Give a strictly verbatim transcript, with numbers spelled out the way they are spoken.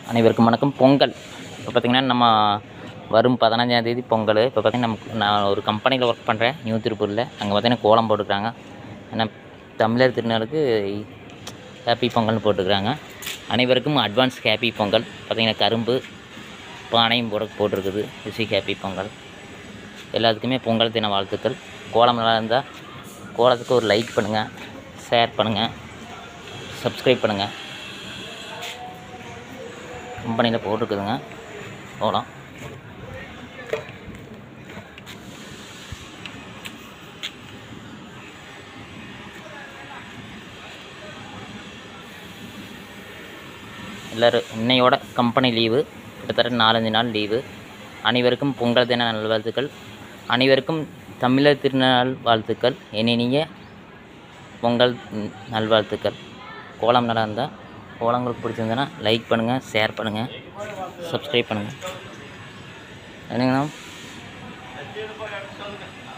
அனைவருக்கும் வணக்கம். பொங்கல் இப்போ பார்த்திங்கன்னா நம்ம வரும் பதினஞ்சாம் தேதி பொங்கல். இப்போ பார்த்திங்கன்னா நம்ம நான் ஒரு கம்பெனியில் ஒர்க் பண்ணுறேன், நியூ திருப்பூரில். அங்கே பார்த்திங்கன்னா கோலம் போட்டுருக்காங்க. ஏன்னா தமிழர் திருநாளுக்கு ஹேப்பி பொங்கல்னு போட்டுருக்குறாங்க. அனைவருக்கும் அட்வான்ஸ் ஹேப்பி பொங்கல். பார்த்திங்கன்னா கரும்பு பானையும் போட போட்டிருக்குது. ரிஷி ஹேப்பி பொங்கல். எல்லாத்துக்குமே பொங்கல் தின வாழ்த்துக்கள். கோலம் நல்லா இருந்தால் கோலத்துக்கு ஒரு லைக் பண்ணுங்கள், ஷேர் பண்ணுங்கள், சப்ஸ்கிரைப் பண்ணுங்கள். கம்பெனியில் போட்டிருக்குதுங்க கோலம். எல்லோரும் இன்னையோட கம்பெனி லீவு, கிட்டத்தட்ட நாலஞ்சு நாள் லீவு. அனைவருக்கும் பொங்கல் தின நல்வாழ்த்துக்கள். அனைவருக்கும் தமிழர் திருநாள் வாழ்த்துக்கள். இனிய பொங்கல் நல்வாழ்த்துக்கள். கோலம் நல்லா இருந்தால், கோலங்களுக்கு பிடிச்சிருந்ததுன்னா லைக் பண்ணுங்கள், ஷேர் பண்ணுங்கள், சப்ஸ்கிரைப் பண்ணுங்கள். என்னங்கண்ணா?